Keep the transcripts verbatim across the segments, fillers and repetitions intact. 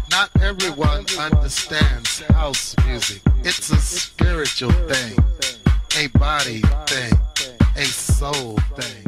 Not everyone understands house music. It's a spiritual thing, a body thing, a soul thing.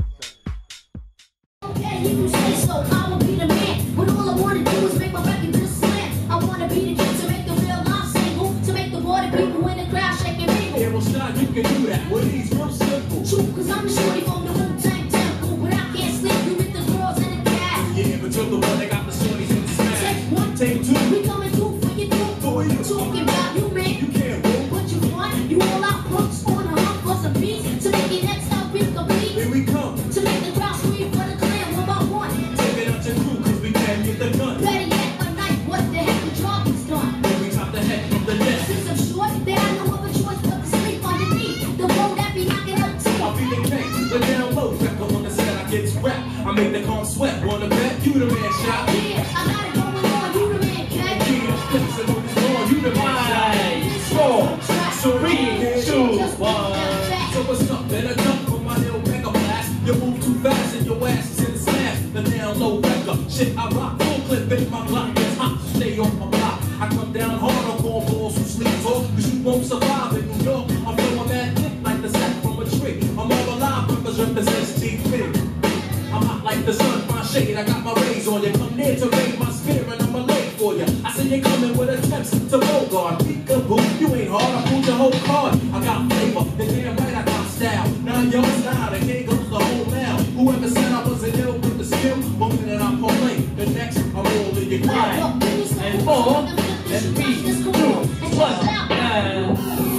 Okay, you say so. I will be the man. When all I wanna do is make my record just slam. I wanna be the kid to make the real life single, to make the water people in the crowd shake and mingle. Yeah, well, Sean, you can do that. Well, he's real simple. True, cause I'm the shorty from the Wu-Tang Temple, but I can't sleep you with the girls in the cab. Yeah, but you're the one that got the shorties in the smash. Take one, take two. We coming through for you, do. For you. Talking about you, man. You can't move. But you want, you all out crooks on a hump for some beats to make your next out real complete. Here we come. To make the crowd scream for the clan one by one. Take it out your crew, cause we can't get the gun. Better yet, a night, what the heck the job is done. Then we top the head of the net. Since I'm short, there are no other choice but to sleep underneath the road that be knocking out teeth. I'll be the king, the down low, record on the set, I get rap. I make the calm sweat, wanna bet? You the man shot. Yeah, I got it going on, you the man, K. Yeah, the flips and on this lawn, you the man shot. Four, three, two, one. So what's up, better jump from my little mega blast. You move too fast and your ass is in the smash. The down low record, shit I rock, full clip in my block, it's hot, stay on my block. I come down hard on cornballs who sleep talk, cause you won't survive in New York. I'm throwing that dick like the sack from a tree. I'm all alive, brothers represents T P. I'm hot like the sun, my shade, I got my rays on you. Come near to raise my spirit, I'ma lay for you. I see you coming with attempts to bogart. Peekaboo, you ain't hard, I pulled your whole card. I got flavor, and damn right I got style. Now your style, the king goes the whole now. Whoever said I wasn't ill with the skill, one minute I'm pulling, the next I'm rolling your grind. And four, and three, two, one, and...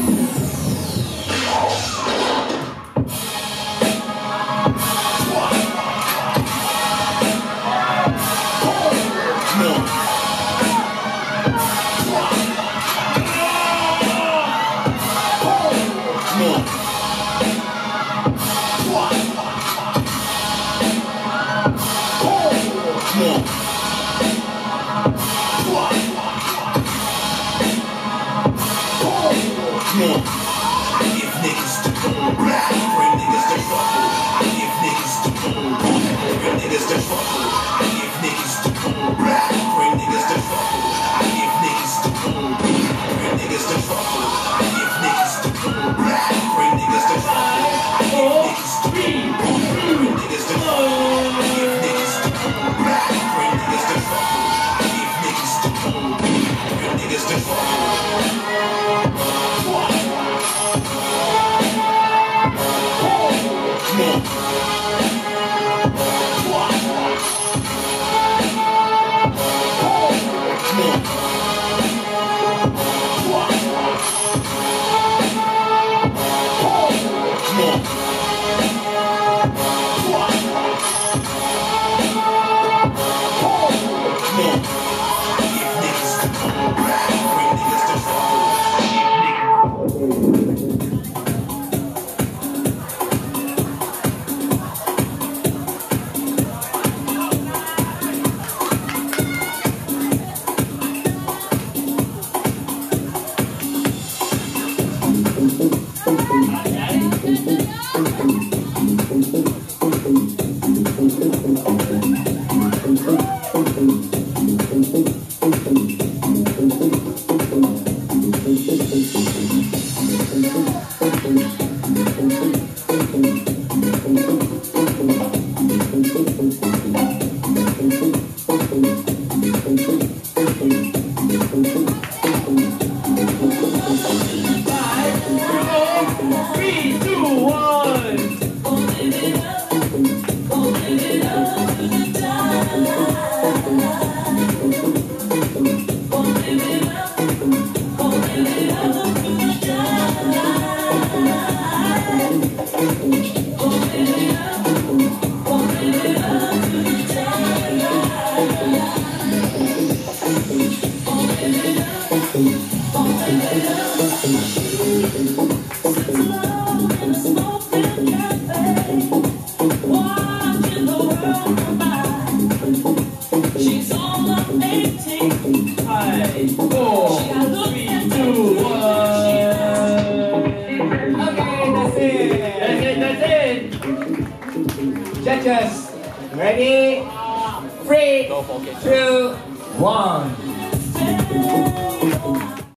Judges, ready? Three, two, one. yeah.